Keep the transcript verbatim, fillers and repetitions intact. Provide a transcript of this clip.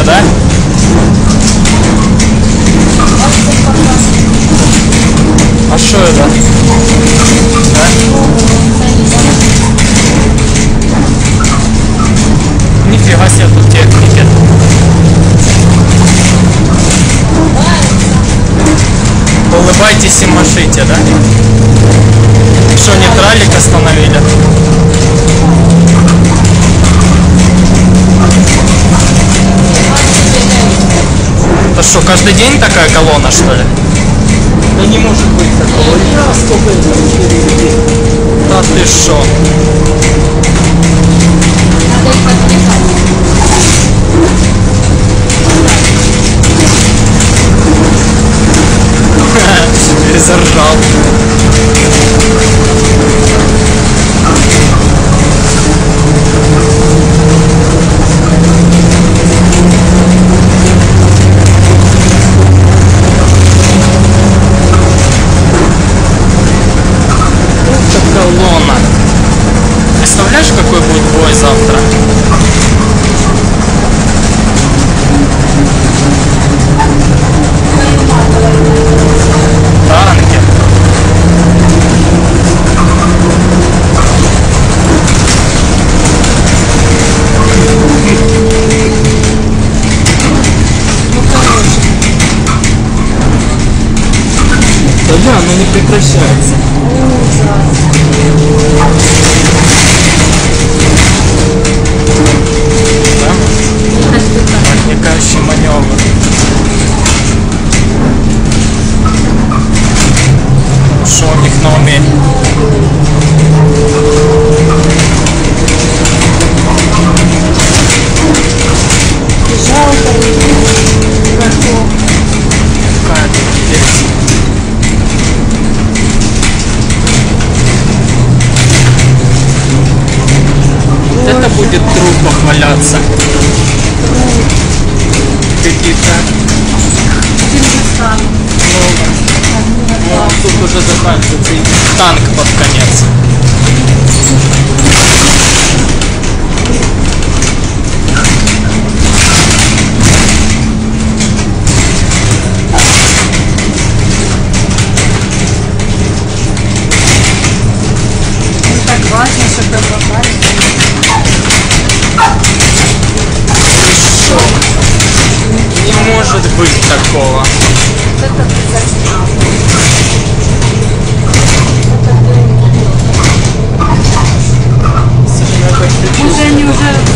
да? А что это? Да? Нифига себе тут техники. Улыбайтесь и машите, да? Что, нейтралик остановили? Это что, каждый день такая колонна, что ли? Да не может быть такого. Я сколько это? Да ты шо? Надо их отвлекать. Заржал. Это колонна. Представляешь, какой будет бой завтра? Танки. Да да, оно не прекращается. Да? Отвлекающий маневр. Что у них на уме? Жалко. Какая тут здесь? Это будет трупах валяться. Какие-то. Ну, тут уже заканчивается и танк под конец. Так важно, чтобы попали. Не может быть такого. Это ты заснял. Уже они уже